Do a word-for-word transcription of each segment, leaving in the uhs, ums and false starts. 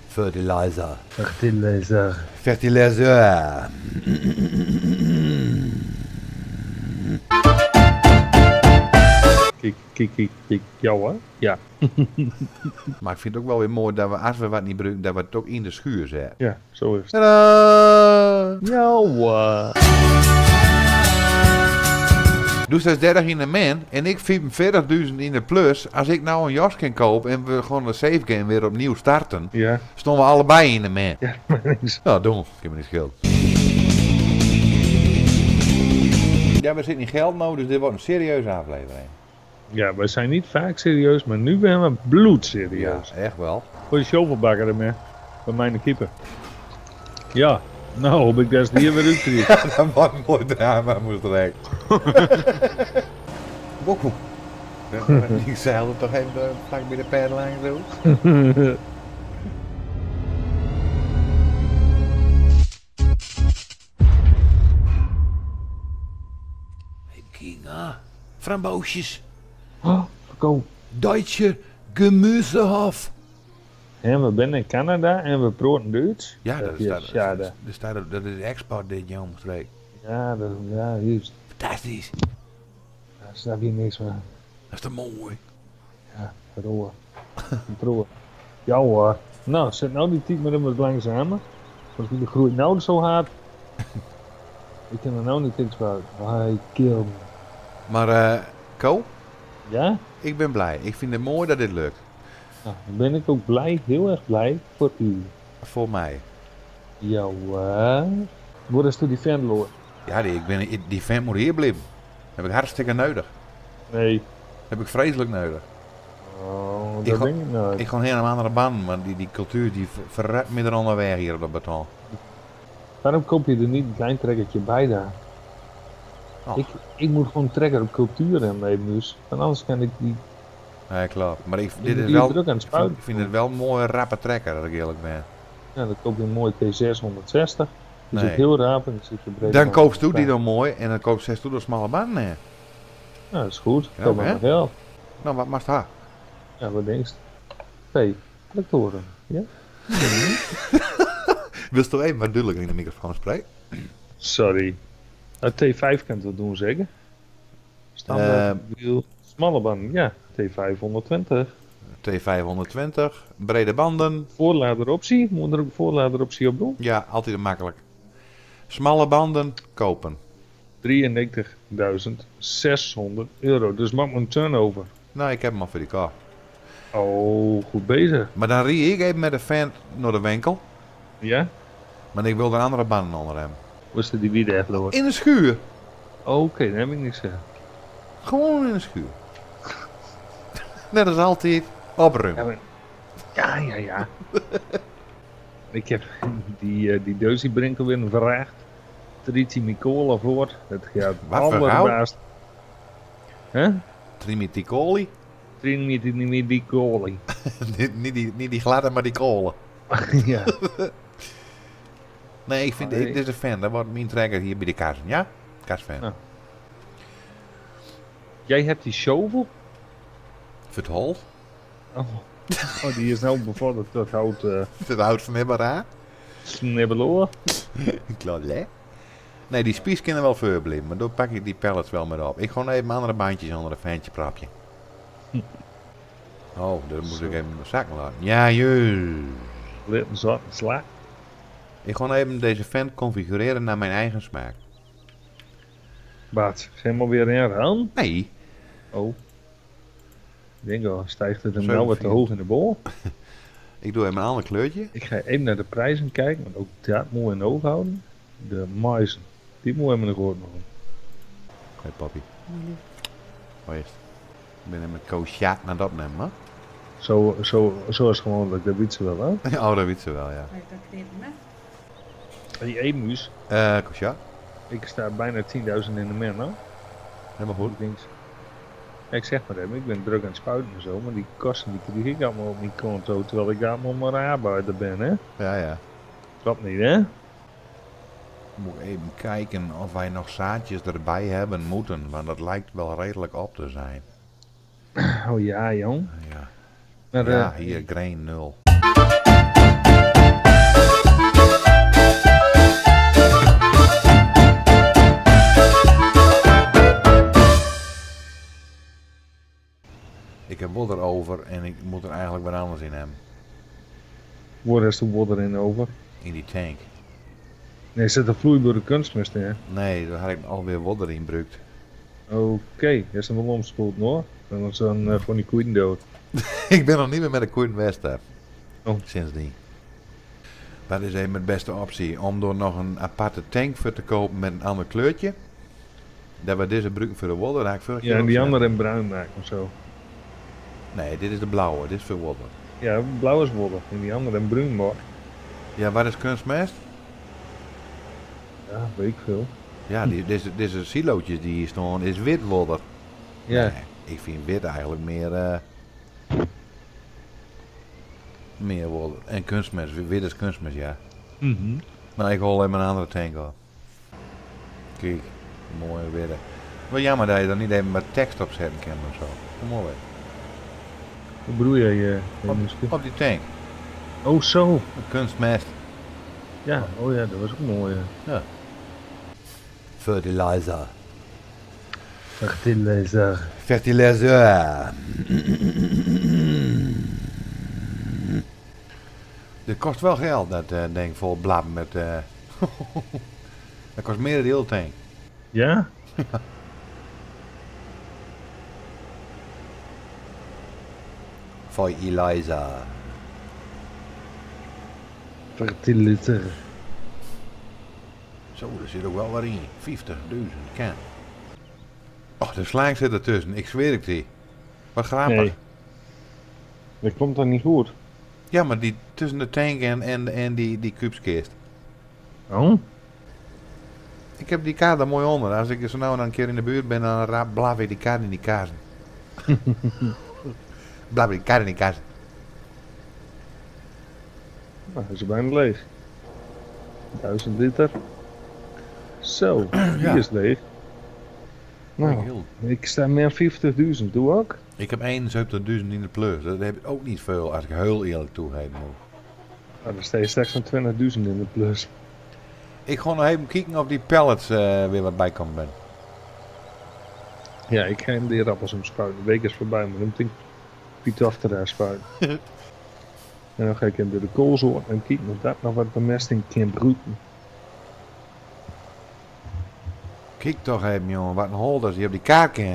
Fertilizer. Fertilizer. Fertilizer. Kijk, kijk, kijk, kijk. Jou hè? Ja. Maar ik vind het ook wel weer mooi dat we, als we wat niet gebruiken, dat we het ook in de schuur zetten. Ja, zo is het. Tadaa! Jou. Dus dat is dertig in de min en ik vierenveertigduizend in de plus. Als ik nou een jas kan kopen en we gewoon de save game weer opnieuw starten, Ja. stonden we allebei in de min. Ja, maar niks. Nou, dom. Ik heb me niet schuld. Ja, we zitten in geld nou, dus dit wordt een serieuze aflevering. Ja, we zijn niet vaak serieus, maar nu zijn we bloedserieus. Ja, echt wel. Voor de shovelbakker ermee. Bij mijn keeper. Ja. Nou, hoop ik dat hier weer uitkrijg. Dat was een mooi drama, moest er echt. Wow. Ik zeilde toch even uh, vlak bij de perlijn zo. Kinga, framboosjes, Oh, verkoop. Duitse Gemüsehof. En we zijn in Canada en we proeven Duits. Ja, dat is, dat, ja, dat, dat, dat, dat, dat is export dit jongstreek. ja, dat, ja, juist. Fantastisch. Daar snap je niks van. Dat is toch mooi. Ja, verroer. Proeven. Ja hoor. Nou, zet nou die tijd met hem wat langzamer. Want die groeit nou zo hard. Ik kan er nou niet iets van. Hij kill me. Maar eh, Ko, Ja? ik ben blij. Ik vind het mooi dat dit lukt. Nou, dan ben ik ook blij, heel erg blij voor u. Voor mij. Ja hoor. Waar is toen die fan loor? Ja, die, ik ben, die vent moet hier blijven. Heb ik hartstikke nodig. Nee. Heb ik vreselijk nodig. Oh, Ik dat ga- denk ik nooit. Ik ga helemaal aan andere baan, maar die, die cultuur die ver- verrekt me er onderweg hier op dat beton. Waarom koop je er niet een klein trekkertje bij daar? Oh. Ik, ik moet gewoon een trekker op cultuur en mee dus. Want anders kan ik die... Ja, klopt. Maar ik, Ik dit moet is hier wel, druk aan het ik vind, spuiten. ik vind het wel een mooie rappe trekker, als ik eerlijk ben. Ja, dan koop je een mooie T zeshonderdzestig. Die Nee. zit heel raap en dan zit je breed. Dan koopst u die dan mooi en dan koopt zes toe de smalle baan. Nee. Ja, dat is goed. Ja, Koop maar hè? nog geld. Nou, wat mag dat? Ja, wat denk je? Twee. Lectoren. Ja? Wil je toch even wat duidelijker in de microfoon spreken? Sorry. Uh, T vijf kan het wel doen, zeker? Standaard wiel. Smalle band, ja. T vijfhonderdtwintig. T vijfhonderdtwintig, brede banden. Voorladeroptie. Moet er ook een voorladeroptie op doen? Ja, altijd makkelijk. Smalle banden, kopen. drieënnegentigduizend zeshonderd euro. Dus maak maar een turnover. Nou, ik heb hem al voor die kar. Oh, goed bezig. Maar dan rie ik even met de fan naar de winkel. Ja? Maar ik wil er andere banden onder hem. Was er die wie echt door? In de schuur. Oké, okay, dan heb ik niks gezegd. Gewoon in de schuur. Net als altijd. Opruimen. Ja, maar... ja, ja, ja. Ik heb die, uh, die deus die brengt alweer een vraagt. Triti Micola voor. Dat gaat Wat voor allerbaast. Hè? Trimiticoli. Triti Micola. niet, niet, die, niet die gladde, maar die kolen. Ja. Nee, ik vind, Nee. ik, dit is een fan. Dat wordt mijn trekker hier bij de kassen. Ja? Kasfan. Ja. Jij hebt die shovel? Voor het hol. Oh. Oh, die is nou bevorderd tot hout uh, Voor het hout van Hibbera. snibbeloor. Klopt, hè? Nee, die spies kunnen wel voorblijven, maar dan pak ik die pellets wel meer op. Ik gewoon even andere bandjes onder een ventje prapje. Oh, dan moet Zo. ik even in de zak laten. Ja, juist. Lit een zat sla. Ik gewoon even deze vent configureren naar mijn eigen smaak. Bart, ga je maar weer in aan? Nee, Oh. Ik denk al, stijgt het hem Zo, nou wat te vier. hoog in de bol? ik doe even een ander kleurtje. Ik ga even naar de prijzen kijken, want ook dat moet je in de oog houden. De maizen, die moet je in de goot nog. Hé, papi. Waar is het? Ik ben even met Koosjaat naar dat nemen, hè? Zo, zo, zoals gewoonlijk, dat weet ze wel, hè? Oh, dat weet ze wel, ja. Weet dat knippen, hè? Die emus, Eh, Koosjaat. ik sta bijna tienduizend in de min, hè? Helemaal goed. Ik denk, ja, ik zeg maar even, ik ben druk aan het spuiten en zo, maar die kosten die krijg ik allemaal op mijn konto, terwijl ik allemaal maar arbeider ben, hè? Ja, ja. Klopt niet, hè? Moet ik even kijken of wij nog zaadjes erbij hebben moeten, want dat lijkt wel redelijk op te zijn. Oh ja, jong. Ja, Maar, ja eh, hier, grain nul. Ik moet er eigenlijk wat anders in hebben. Waar is de water in over? In die tank. Nee, zit een vloeibare kunstmest in, hè? Nee, daar had ik alweer water in gebruikt. Oké, is hem wel omspoeld, hoor. Dan was dan uh, van die koeien dood. Ik ben nog niet meer met de koeien west heb. Oh. Sindsdien. Dat is even de beste optie. Om door nog een aparte tank voor te kopen met een ander kleurtje. Dat we deze gebruiken voor de water. Daar heb ik vorig Ja, jaar en ook die gezegd. andere in bruin maken of zo. Nee, dit is de blauwe. Dit is voor water. Ja, blauw is water. En die andere in bruin, maar. Ja, wat is kunstmest? Ja, weet ik veel. Ja, die, deze, deze silootjes die hier staan is wit water. Ja. Nee, ik vind wit eigenlijk meer... eh meer water. En kunstmest. Wit is kunstmest, ja. Mhm. Maar ik hol even een andere tank op. Kijk, mooi weer. Wel jammer dat je er niet even wat tekst op zetten kan of zo. Mooi. Hoe bedoel jij, uh, Op, misschien? op die tank. Oh, zo. Kunstmest. Ja, oh ja, dat was ook mooi. Ja. Fertilizer. Fertilizer. Fertilizer. Dit kost wel geld, dat uh, ding vol blabben met... Uh... dat kost meer dan de hele tank. Ja? Voor Eliza. Fertilizer. Zo, er zit ook wel wat in. vijftigduizend, kan. Och, de slang zit ertussen. Ik zweer het die. Wat grappig. Nee. Dat komt dan niet goed. Ja, maar die tussen de tank en, en, en die, die kubskist. Oh? Ik heb die kaart er mooi onder. Als ik zo nou en dan een keer in de buurt ben, dan raap- blaaf ik die kaart in die kaarsen. Blaaf ik die kaart in die kaarsen. Nou, hij is bijna leeg. Duizend liter. Zo, die Ja. is leeg. Nou, Heel- ik sta meer vijftigduizend, doe ook. Ik heb eenenzeventigduizend in de plus. Dat heb ik ook niet veel, als ik heel eerlijk toegeven moet. Nou, dan sta je straks van twintigduizend in de plus. Ik ga nog even kijken of die pallets eh, weer wat bijkomen ben. Ja, ik ga hem die rappels omspuiten. De week is voorbij, maar dan denk ik Piet achter spuiten. En dan ga ik hem door de koolzoor en kijken of dat nog wat bemesting kan broeden. Kijk toch even, jongen, wat een hol dat is hier op die kaart kan.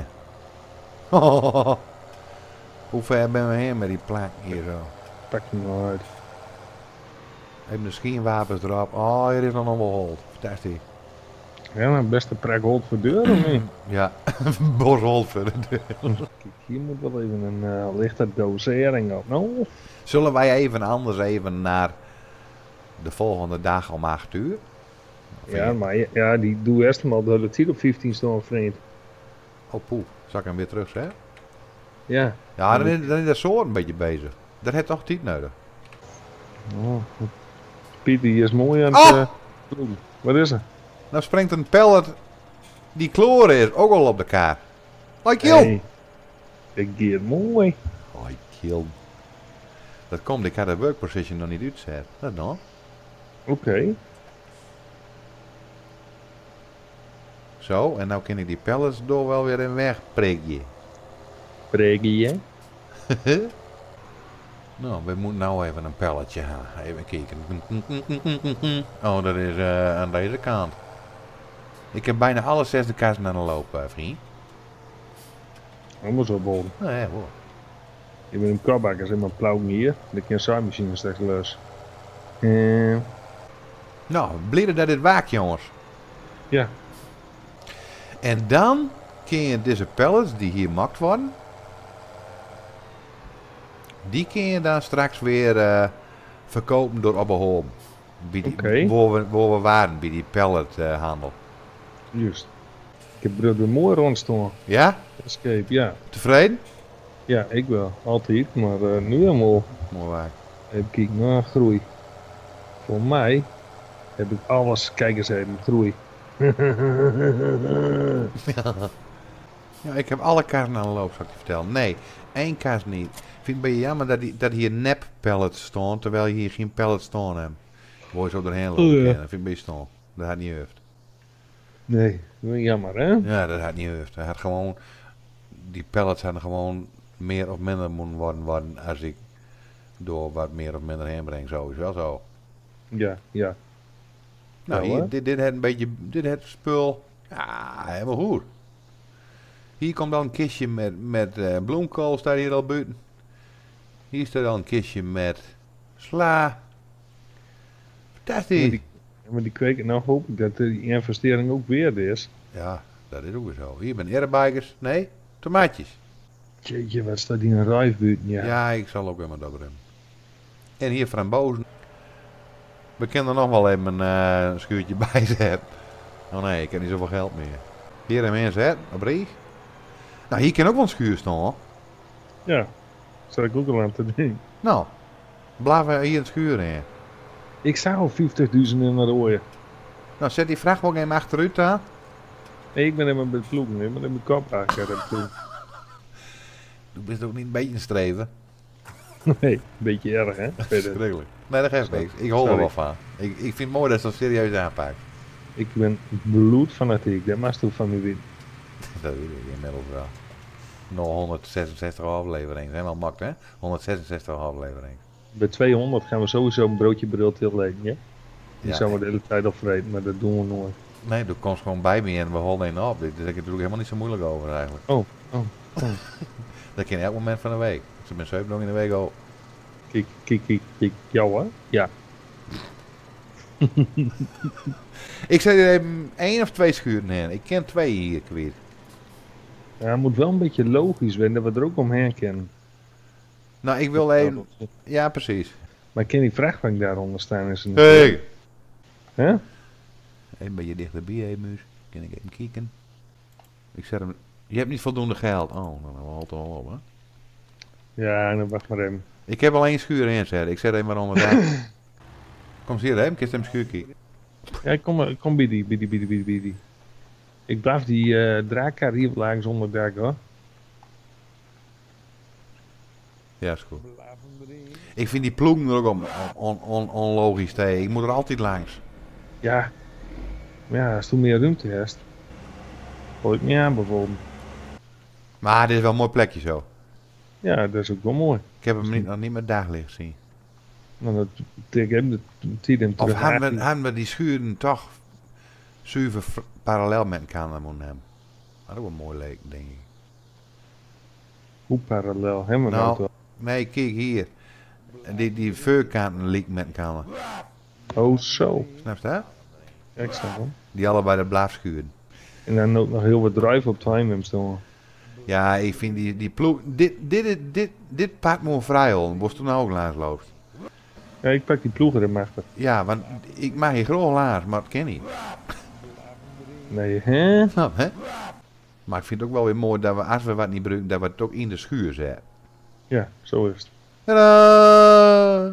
Hoe ver ben we heen met die plank hier zo? Pak hem nou uit. Even de schienwapens erop. Oh, hier is nog wel hol. Fantastisch. Ja, nou, best een prak hold voor deur of niet? Ja, bos hol voor de deur. Kijk, hier moet wel even een uh, lichte dosering op. Nou, Zullen wij even anders even naar de volgende dag om acht uur? Of ja, je- maar ja, ja, die doe eerst maar de hele tijd op vijftien staan, vriend. Oh poeh, zal ik hem weer terug zeggen? Ja. Ja, dan is, dan is dat soort een beetje bezig. Dat heeft toch tijd nodig. Oh. Piet, die is mooi aan Oh! het... Uh, doen. Wat is er? Nou springt een pellet die kloor is ook al op de kaart. Like you! Hey, ik geeft mooi. Oh, kill. Dat komt, ik had de work position nog niet uitzet. Dat dan? Oké. Zo, en nou kan ik die pellets door wel weer in weg prikje. Pregi, hè? Nou, we moeten nou even een pelletje gaan. Even kijken. Oh, dat is uh, aan deze kant. Ik heb bijna alle zesde kasten aan de loop, uh, vriend. Allemaal zo bol. Nou ja, hoor. Je bent een kabbakker, zeg maar plauw hier. De kenzaaimachine straks los. Uh, Nou, blij dat dit waakt, jongens. ja. En dan kun je deze pellets die hier gemaakt worden, die kun je dan straks weer uh, verkopen door Abbeholm. Bij die- Oké. Waar, we, waar we waren, bij die pellethandel. Juist. Ik heb er weer mooi rondstaan. Ja? Escape, ja. Tevreden? Ja, ik wel. Altijd. Maar uh, nu helemaal Mooi waak. heb ik naar groei. Voor mij heb ik alles, kijk eens even, groei. Ja, ik heb alle kaarten aan de loop, zal ik je vertellen. Nee, één kaart niet. Ik vind het een beetje jammer dat, die, dat hier nep pellets staan, terwijl je hier geen pellets staan hebt. Waar je zo doorheen lopen Oh, ja. kan. Dat vind ik een beetje stom. Dat had niet hoofd. Nee, dat is jammer hè? Ja, dat had niet hoofd. Hij had gewoon, die pellets hadden gewoon meer of minder moet worden, worden als ik door wat meer of minder heen breng. Zo is wel zo. Ja, ja. Nou, Nou, hier, hè? dit, dit het een beetje, dit het spul. Ja, helemaal goed. Hier komt dan een kistje met, met uh, bloemkool, staat hier al buiten. Hier staat dan een kistje met sla. Fantastisch. Maar die, maar die kweken, nou hoop ik dat die investering ook weer is. Ja, dat is ook weer zo. Hier ben airbikers. Nee, tomaatjes. Jeetje, wat staat die een rijf buiten, ja. Ja, ik zal ook weer maar dat hebben. En hier frambozen. We kunnen er nog wel even uh, een schuurtje bij zetten. Oh nee, ik heb niet zoveel geld meer. Hier hebben mensen het, een brief. Nou, hier kan ook wel een schuur staan hoor. Ja, zou ik ook al aan te doen. Nou, blijven hier een schuur in. Ik zag al vijftigduizend in de rode. Nou, zet die vrachtwagen even achteruit aan. Nee, ik ben helemaal bij het ploegen, ik ben in mijn kop eigenlijk. Du bent ook niet een beetje een streven. Nee, een beetje erg hè. Verder. Schrikkelijk. Nee, dat geeft niks. Ik hol er Sorry. wel van. Ik, ik vind het mooi dat ze dat serieus aanpakt. Ik ben bloedfanatiek, dat mag je van me weten. Dat weet ik inmiddels wel. Nog honderdzesenzestig afleveringen. Helemaal mak hè? honderdzesenzestig afleveringen. Bij tweehonderd gaan we sowieso een broodje brilt tilleggen, ja? Die Ja. zouden we de hele tijd opvreten, maar dat doen we nooit. Nee, du komt gewoon bij me en we holen een op. Daar is ik natuurlijk helemaal niet zo moeilijk over eigenlijk. Oh, oh, oh. Dat kan elk moment van de week. Ze ben zeven nog in de week al. Kijk, kijk, kijk, kijk. Jou hè? Ja. Ik zei er even één of twee schuren heen. Ik ken twee hier kwijt. Ja, het moet wel een beetje logisch zijn dat we er ook omheen kennen. Nou, ik wil even... Ja, precies. Maar ken die vrachtwagen daaronder staan is een... Hey! Hè? Even een beetje dichterbij, hé, muus. Kan ik even kijken? Ik zet hem... Je hebt niet voldoende geld. Oh, dan houdt het wel op, hè. Ja, dan wacht maar even. Ik heb al één schuur inzetten. Ik zet hem maar onder daar. Kom eens hier, hè. Kist hem schuur kijken. Ja, ik kom, ik kom bij die, bij die, bij die, bij die, bij die. Ik blijf die uh, draakkar hier lagen zonder dak hoor. Ja, is goed. Ik vind die ploegen er ook on, on, on, onlogisch tegen. Ik moet er altijd langs. Ja. Maar ja, als toen meer ruimte hebt. Gooi ik niet aan bijvoorbeeld. Maar dit is wel een mooi plekje zo. Ja, dat is ook wel mooi. Ik heb hem niet, nog niet met daglicht gezien. Nou, dat betekent dat de tijd hem Of terug hadden we, aan- hadden we die schuren toch zuiver fr- parallel met elkaar moeten hebben. Dat is ook wel mooi leek, denk ik. Hoe parallel hebben we Nou. nou toch? Nee, kijk hier. Die, die vuurkanten liek met elkaar. Oh zo. Snap je dat? Ja, ik snap hem. Die allebei de blaafschuren. En dan ook nog heel wat drive op time hem staan. Ja, ik vind die, die ploeg... Dit, dit, dit, dit, dit pakt me vrij al. Was toen ook laars loopt. Ja, ik pak die ploegen er achter. Ja, want ik mag hier graag laars, maar het ken niet. Nee, hè? Snap hè? Maar ik vind het ook wel weer mooi dat we, als we wat niet gebruiken, dat we het ook in de schuur zetten. Ja, zo is het. Tadaa!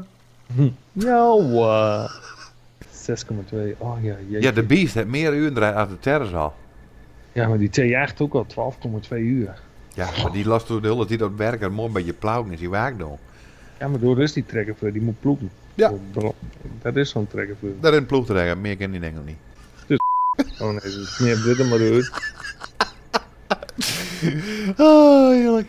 Ja, zes komma twee. Oh ja, jeetje. Ja, de Beast heeft meer uren eruit als de Terror al. Ja, maar die T acht ook al twaalf komma twee uur. Ja, maar die last door de hele tijd op het werk en mooi een beetje plauwen is die waak doen. Ja, maar door is die trekker voor, die moet ploegen. Ja. Dat is zo'n trekker voor. Daar in de ploeg te rijden, meer ken die denk ik niet. Oh nee, dus meer dit er maar uit. Oh, heerlijk.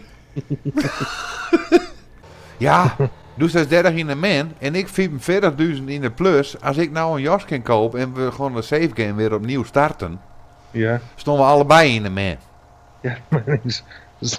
Ja, dus dat is dertig in de min en ik vijfenveertigduizend in de plus. Als ik nou een jas kan kopen en we gewoon de save game weer opnieuw starten, Ja, stonden we allebei in de min. ja, maar niks. Dus-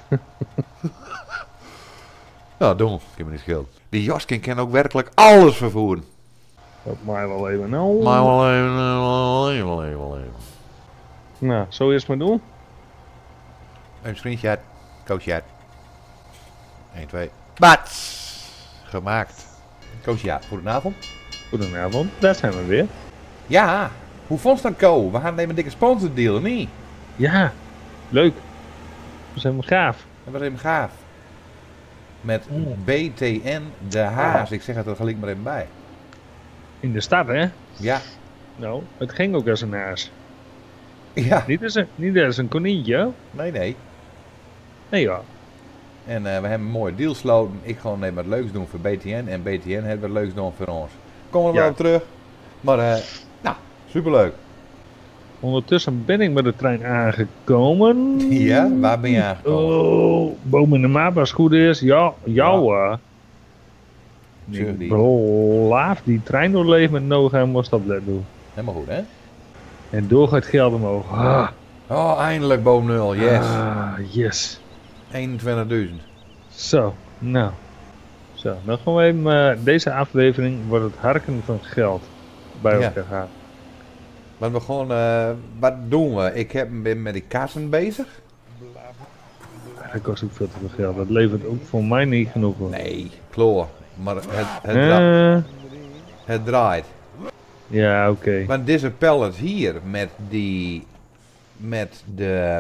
Ja, dom. Ik heb me niet schuld. Die Joskin kan ook werkelijk alles vervoeren. Dat mij wel even. Nou, Maar wel even, wel even, wel even, wel even. nou, zo eerst maar doen. Een screenshot. Coachchat. één, twee. Bats! Gemaakt. Coachchat. Goedenavond. Goedenavond, daar zijn we weer. Ja, hoe vond je dat, Co? We gaan nemen een dikke sponsordeal, of niet? Ja, leuk. We zijn wel gaaf. Dat was even gaaf. Met Mm. B T N De Haas. Ik zeg het er gelijk maar even bij. In de stad, hè? Ja. Nou, het ging ook als een haas. Ja. Niet als een, niet als een konijntje. Nee, nee. Nee, ja. En uh, we hebben een mooie deal gesloten. Ik gewoon even wat leuks doen voor B T N. En B T N heeft wat leuks doen voor ons. Komen we Ja. wel op terug. Maar, uh, nou, superleuk. Ondertussen ben ik met de trein aangekomen. Ja, waar ben je aangekomen? Oh, boom in de maat als het goed is. Ja, ja hoor. Zeg Ik die. blaaf die trein doorleven met Noga en moest dat let doen. Helemaal goed, hè? En door gaat geld omhoog. Ah, Oh, eindelijk boom nul, yes. ah, yes. eenentwintigduizend. Zo, nou. Zo, dan gaan we even, uh, deze aflevering wordt het harken van geld bij Ja. elkaar gaan. Maar we gewoon, uh, wat doen we? Ik heb, ben met die kassen bezig. Dat kost ook veel te veel geld. Dat levert ook voor mij niet genoeg op. Nee, kloor. Maar het, het, dra Eh, het draait. ja, oké. Want deze pallets hier met die, met de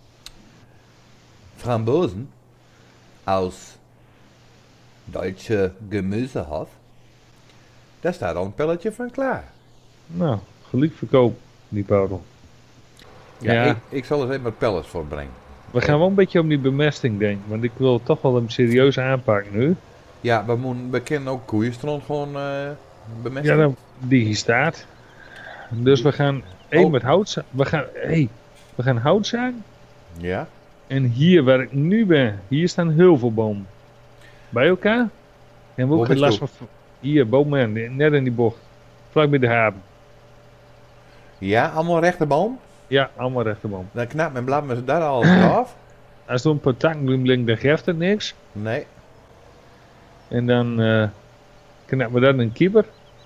frambozen aus Duitse Gemüsehof, daar staat al een pelletje van klaar. Nou, gelijk verkoop, die Paul. Ja, Ja. Ik, ik zal eens even wat pellets voorbrengen. We gaan wel een beetje om die bemesting denken, want ik wil toch wel een serieus aanpak nu. Ja, we, moeten, we kennen ook koeienstront gewoon uh, bemesten. Ja, dan, die hier staat. Dus we gaan één Oh. met hout za- We gaan, hey, we gaan hout zagen. Ja? En hier waar ik nu ben, hier staan heel veel bomen. Bij elkaar. En we ook Waar geen bist last du? van. Hier, bomen, net in die bocht. Vlak bij de haven. Ja, allemaal rechterboom. Ja, allemaal rechterboom. Dan knapt mijn blad met daar alles eraf. Als er een paar takken blinkt, dan geeft het niks. Nee. En dan uh, knappen we dat in een kieper.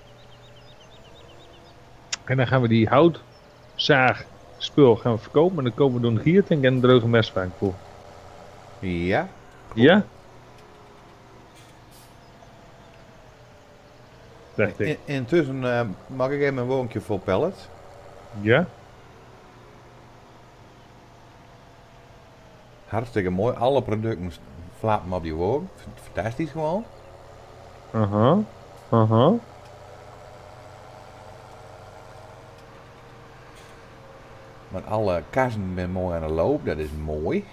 En dan gaan we die houtzaag spul gaan we verkopen. En dan kopen we door een giertank en een droge mesvaak voor. Ja. Ja? Dacht ik. In, intussen uh, mag ik even een woontje vol pellets. Ja? Hartstikke mooi. Alle producten flappen op die woon. Fantastisch gewoon. Aha. Aha. Maar alle kassen zijn mooi aan de loop. Dat is mooi.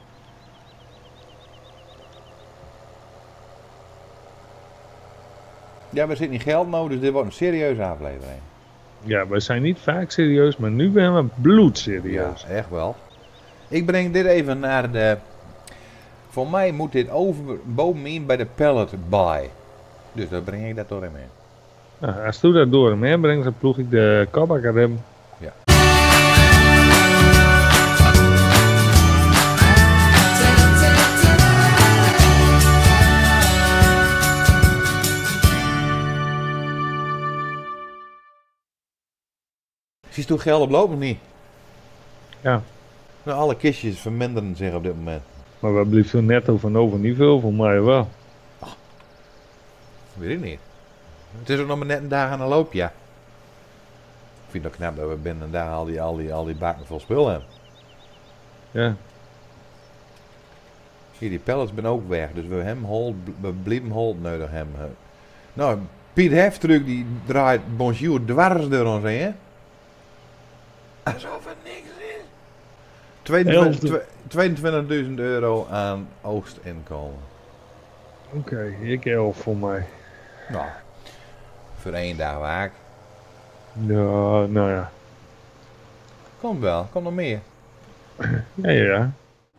Ja, we zitten in geld nodig, dus dit wordt een serieuze aflevering. Ja, we zijn niet vaak serieus, maar nu zijn we bloedserieus. Ja, echt wel. Ik breng dit even naar de... Voor mij moet dit over, bovenin bij de pallet bij. Dus dan breng ik dat door hem in. Nou, als je dat door hem heen brengt, dan ploeg ik de kabakker hem. Ja. Zie je toen geld oplopen of niet? Ja. Nou, alle kistjes verminderen zich op dit moment. Maar wat blijft zo netto van over niet veel, voor mij wel. Weet ik niet. Het is ook nog maar net een dag aan de loop, ja. Ik vind het ook knap dat we binnen een dag al die, al die, al die bakken vol spul hebben. Ja. Hier, die pellets zijn ook weg, dus we hem hold, we blijven hold nodig hebben. Nou, Piet Heftruck die draait bonjour dwars door ons heen. Alsof het niks is. tweeëntwintig tweeëntwintigduizend euro aan oogstinkomen. Oké, okay, ik elf voor mij. Nou, voor één dag waak. Ja, nou ja. Komt wel, komt nog meer. Ja, ja, ja.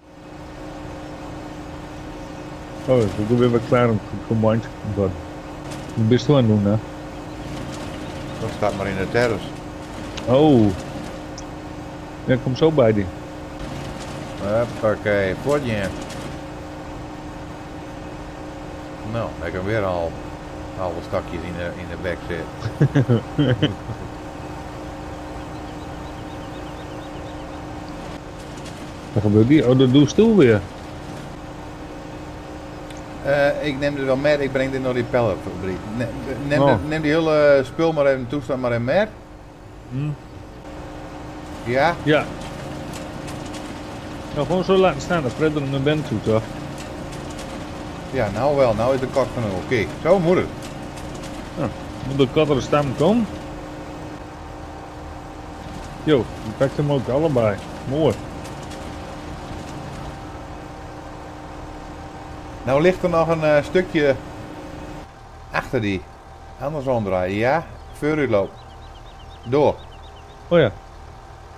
Oh, ik ben weer wat klaar om gecombined. Wat bist du aan het doen, hè? Dat staat maar in de terrace. Oh. Ja, ik kom zo bij die. Oké, potje. Nou, ik heb weer al alle stakjes in de, in de bek zitten. Wat gebeurt hier? Oh, dat doe je stil weer. Uh, ik neem dit wel mee, ik breng dit naar die pelletfabriek. Neem, neem, Oh. de, neem die hele spul maar even, toestand maar in mee. Hm. Ja? Ja. Nou, gewoon zo laten staan, dat Fred er naar bent toe, toch? Ja, nou wel, nou is de kort genoeg. Kijk, zo moet het. Moet de kat er staan komen? Jo, die pakt hem ook allebei. Mooi. Nou ligt er nog een uh, stukje achter die. Anders omdraaien, ja? Voor u loopt. Door. Oh ja.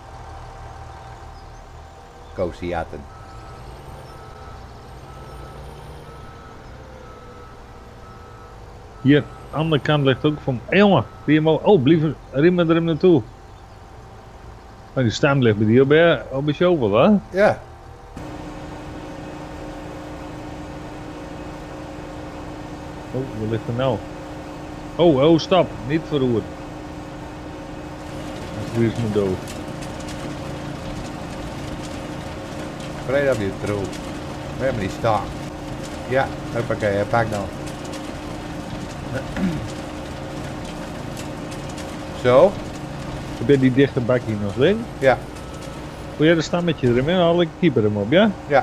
Kosiaten. Hier, aan de andere kant ligt ook van. Hé jongen, die hem al. Oh, blijf remmen er hem naartoe. Oh, die stam ligt bij die op de, op de shovel, hè? Ja. Oh, wat ligt er nou? Oh, oh, stop. Niet verroerd. Die is me dood. Breed op je troep. We hebben die stak. Ja, hoppakee, pak dan. Zo? Heb je die dichte bak hier nog liggen? Ja. Wil jij de stammetje erin en haal ik keeper hem op, ja? Ja.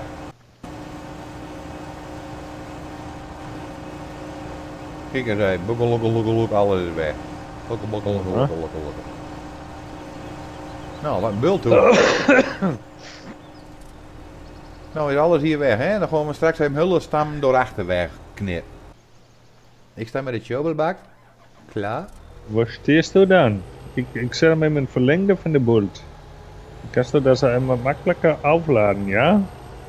Kijk eens even. Bukkel, lukkel, lukkel, lukkel, alles is weg. Lukkel, bukkel, lukkel, Huh? lukkel, lukkel, lukkel. Nou, wat een bult toe. Nou is alles hier weg, hè? Dan gaan we straks even hullen stam door achterweg knip. Ik sta met de shovelbak. Klaar. Waar stehst du dan? Ik, ik zet hem in mijn verlengde van de bult. Kannst du das einmal makkelijker aufladen, ja?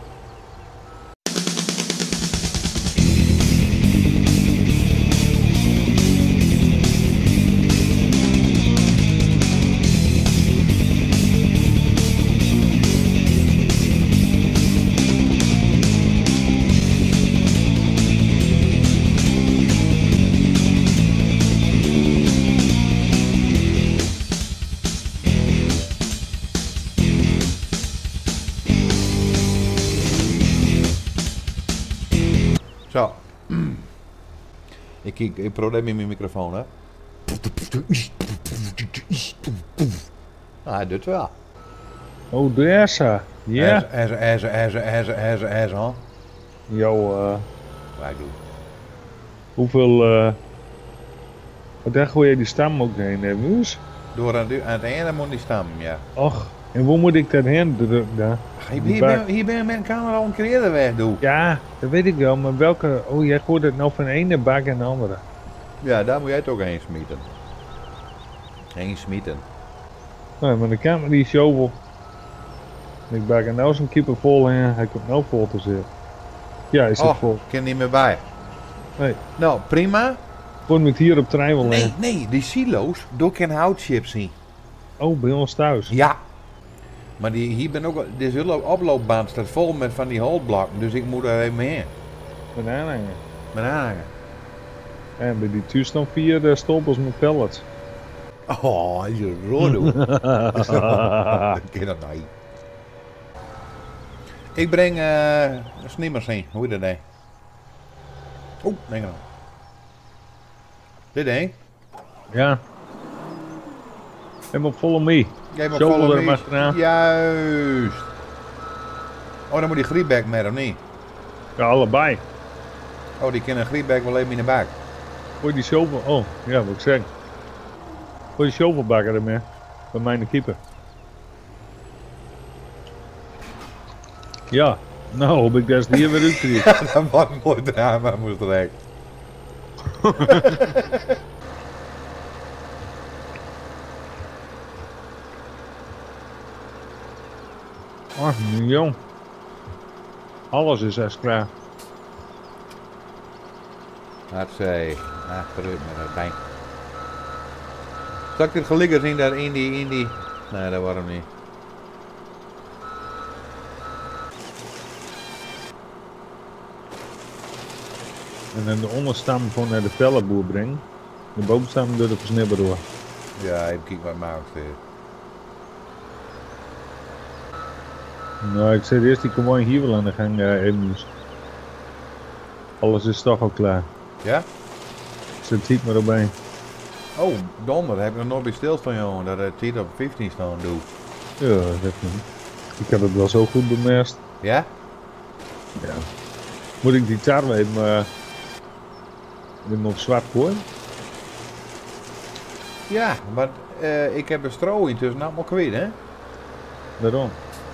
Zo. Ik kijk, ik probleem met mijn microfoon, hè. Ah, hij doet wel. Oh, deze. Ja. En zo, en zo, en zo, en zo, en zo, en zo. Jouw, uh, Wat ik doe. hoeveel, uh... Wat daar gooi je die stam ook heen, hè, Muus? Door aan, de- aan het einde moet die stam, ja. Och, en waar moet ik dat heen drukken dan? Ach, Hier, Die hier, bak. ben, hier ben je met een camera al een keer eerder weg, doe. Ja, dat weet ik wel, maar welke... Oh, jij gooit het nou van de ene bak en de andere. Ja, daar moet jij het ook heen smieten. Heen smieten. Nee, maar de kamer die is shovel. Ik bak er nou zijn keeper vol en hij komt nou vol te zitten. Ja, is het Oh, vol. ik ken niet meer bij. Nee. Nou, prima. Gewoon met hier op trein wel Nee, liggen. nee, die silo's, door kan houtchips zien. Oh, bij ons thuis. Ja. Maar die, hier ben ook, deze hele oploopbaan staat vol met van die houtblokken, dus ik moet er even heen. Met aanhangen. Met aanhangen. En bij die thuis dan vier uh, stolpers met pellets. Oh, is een rodo. Dat ken dat nou niet. Ik breng uh, snimmers heen, hoe je dat deed. Oeh, denk ik nou. Dit heen? Ja. Helemaal follow me. Jij mag Shovel volgen er mee. achteraan. Juist. Oh, dan moet die grieback met, of niet? Ja, allebei. Oh, die kennen een grieback wel even in de bak. Gooi die shovel. Oh, ja, wat ik zeg. Gooi die shovelbakker ermee. Bij mij de keeper. Ja. Nou, heb ik dat hier weer uitgekregen. Dat was een mooi drama, moest er echt. Oh, jong. Alles is echt klaar. Hartzee. Ah, terug met dat ding. Zal ik dit gelukkig zien daar in die, in die... Nee, dat was hem niet. En dan de onderstam gewoon naar de vellenboer brengen. De bovenstam door de versnipper door. Ja, even kijken wat maakt het. Nou, ik zei eerst, die gewoon hier wel aan de gang, uh, Emus. Alles is toch al klaar. Ja? Zet het maar op één. Oh, donder, heb ik nog nooit bij stilstaan, jongen. Dat het tien op vijftien staan doe. Ja, dat niet. Ik heb het wel zo goed bemerkt. Ja? Ja. Moet ik die tarwe even, uh, even op zwart gooien? Ja, maar uh, ik heb een stro intussen allemaal kwijt, hè? Daarom.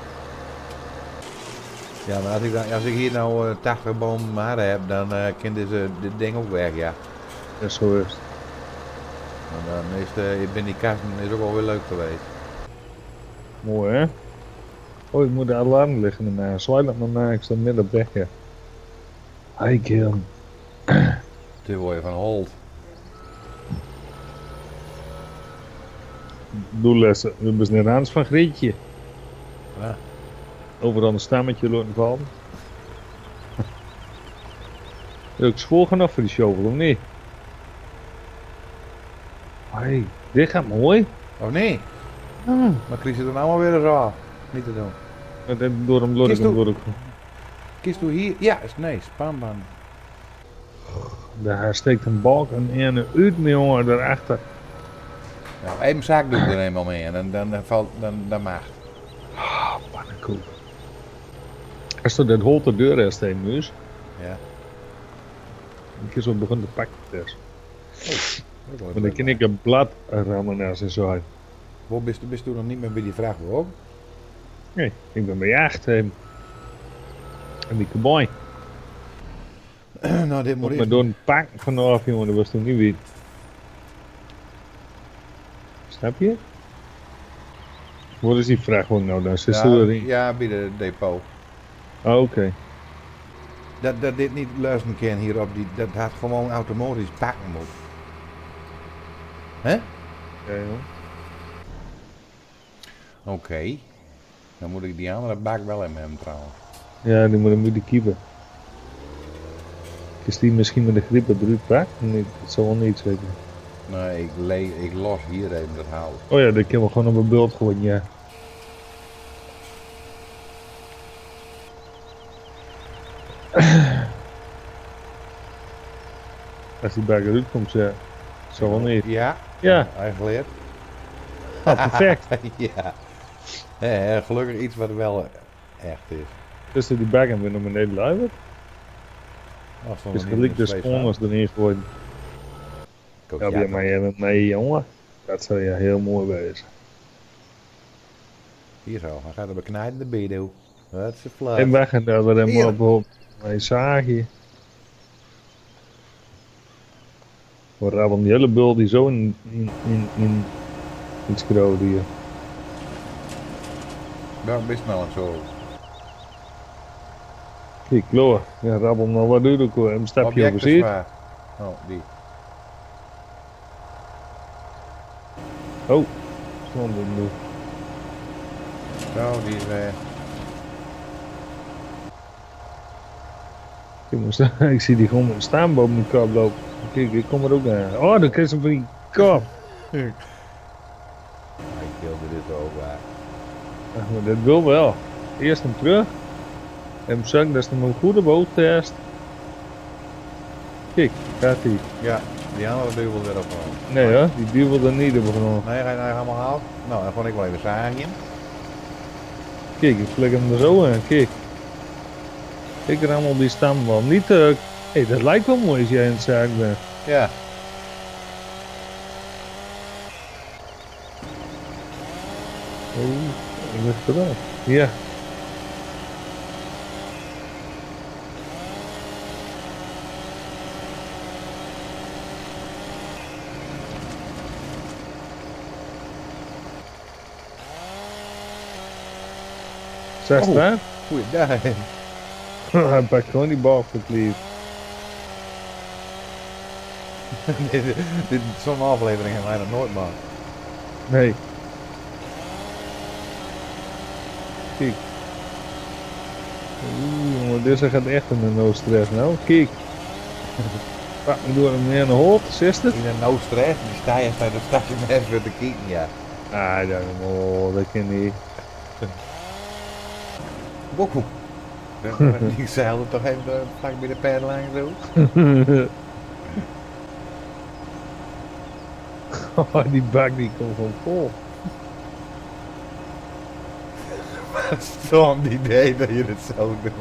Ja, maar als ik, dan, als ik hier nou uh, tachtig boom haren heb, dan uh, kan deze, dit ding ook weg, ja. Ja, zo is het. Maar dan is de, ik ben die kasten is ook wel weer leuk geweest. Mooi hè? Oh, ik moet de alarm liggen erna. Zwaai dat maar na, ik sta midden op weg, ja. Hi, Kim. Toen word je van Holt. Doellessen. We hebben net Hans van Grietje. Ja. Overal een stammetje laten vallen. Heb ik school genoeg voor die shovel, of niet? Hey, dit gaat mooi. Of nee? Hmm. Maar Chris het er nou alweer zo af. Niet te doen. Dat heb ik door hem, door Kies hem, toe. door Kies toe hier. Ja, is nee, spaanbaan. Daar steekt een balk en een uit, mijn jongen, daarachter. Nou, even zaak doe ik er eenmaal mee en dan, dan, dan valt, dan, dan mag. Ah, pannenkoek. Als er dat holt de deur is tegen muis. Ja. Ik is al begonnen te pakken dus. Maar dan kan ik een blad rammen naar zijn zo. Waar bist, u- bist u nog niet meer bij die vraag ook? Nee, ik ben bejaagd hem. En die cowboy. nou, dit moet Moet ik. me door een pak vanaf, jongen, dat was toen niet wie. Snap je? Wat is die vraag gewoon nou dan? Zit Ja, ze erin? ja, bij de depot. Oh, oké. Dat, dat dit niet luisteren kan hier op die, dat had gewoon automatisch pakken moet. Hè? Ja, joh. Oké. Dan moet ik die andere bak wel in hem trouwen. Ja, die moet hem moeten keeper. Is die misschien met de grippen eruit pak? Nee, dat zal wel niet weten. Nee, ik, le ik los hier even dat hout. Oh ja, dat kunnen we gewoon op een beeld gooien, ja. Als die bak eruit komt, ja. Zal wel niet. Ja? Ja, Hij geleerd. ah, perfect. ja. Ja, gelukkig iets wat wel echt is. Dus die bak en weer naar beneden luistert. Als we Dus nog niet gelijk in de zweef spongers erin gooien. gaan. Ja, ja, maar jij bent mee, jongen. Dat zou je heel mooi wezen. Hier zo, hij gaat er beknijden de bedo. Dat is een flat. En weg en daar weer Hier. helemaal op op. Mijn zaagje. We rabbelen die hele bul die zo in, in, in, in iets groot hier. Waarom is het nou zo? Kijk, Loa. Ja, rabbel nog wat duur ook. Een stapje Objecten over ziet. zwaar. Oh, die. Oh. Stond hem nu. Zo, die is weg. Ik, moest, ik zie die gewoon staan boven de kop lopen. Kijk, ik kom er ook aan. Oh, dan krijg je hem van die kop. Ik wilde dit ook waar. Ja, maar dat wil wel. Eerst hem terug. En zeggen dat is nog een goede boogtest. Kijk, gaat hij. Ja, die andere duivel weer op. Nee hoor, die duwel er niet op genomen. Nee, ga je nou helemaal hout? Nou, dan vond ik wel even zagen. Kijk, ik flik hem er zo aan, kijk. Ik rammel die stam wel niet terug. Hé, hey, dat lijkt wel mooi als jij in het zaak bent. Ja. Oeh, ik ligt er wel. Ja. Zes Oh. daar? Goeie dag. Hij pakt gewoon die bal voor het lief. dit, dit, Zo'n aflevering hebben wij nog nooit gemaakt. Nee. Kijk. Oeh, jongen, deze gaat echt in de no stress nou. Kijk. Pak me door hem neer naar de hoofd, zit het? In een no stress, die sta je bij de stadje met even te kijken, ja. Ah, dat, oh, dat kan niet. Bokoe. Ik zeilde toch even uh, vlak bij de perlijn zo. Oh, die bak die komt gewoon vol. Stom idee dat je het zo doet.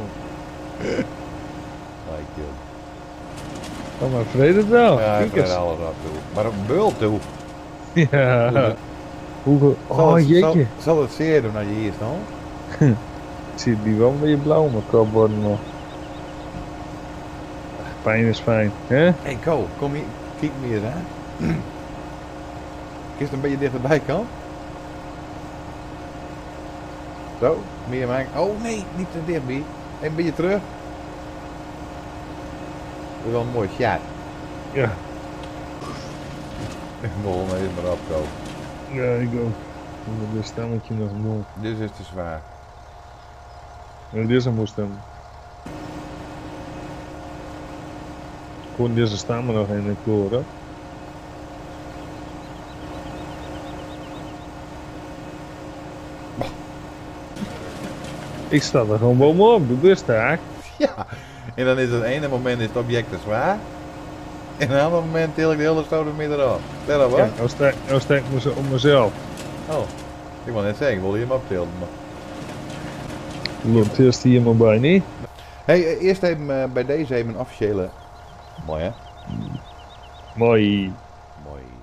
Like you. Oh, maar vrede het wel. Ja, ik Kijk ga eens. er alles op doen. Maar een beul toe. Ja. Hoe, Zal oh het- jeetje. Zal, zal het zeer doen als je hier staat? Ik zie die wel een beetje blauw met kop worden nog. Ach, pijn is fijn, hè? Hé hey, Ko, kom hier, kijk me eens aan. Kun je het een beetje dichterbij komen? Zo, meer maken. Oh nee, niet te dichtbij. Even een beetje terug. Dat is wel een mooi shot. Ja, Ik moet wel even maar opkomen. ja, ik ook. Ik moet dit stemmetje nog doen. Dit is te zwaar. En deze moest hem. Gewoon deze staan we nog in de kloor, hè? Ik sta er gewoon bovenop, doe best taak. Ja, en dan is het ene moment is het object te zwaar. En een ander moment til ik de hele stoot meer eraf. Let op hoor. Ja, nou sta, nou sta ik mez- op mezelf. Oh, ik wil net zeggen, ik wil je hem optillen. Maar... Loopt eerst hier maar bij, niet? Hey, eh, eerst even eh, bij deze even een officiële... Mooi hè? Mooi. Mooi.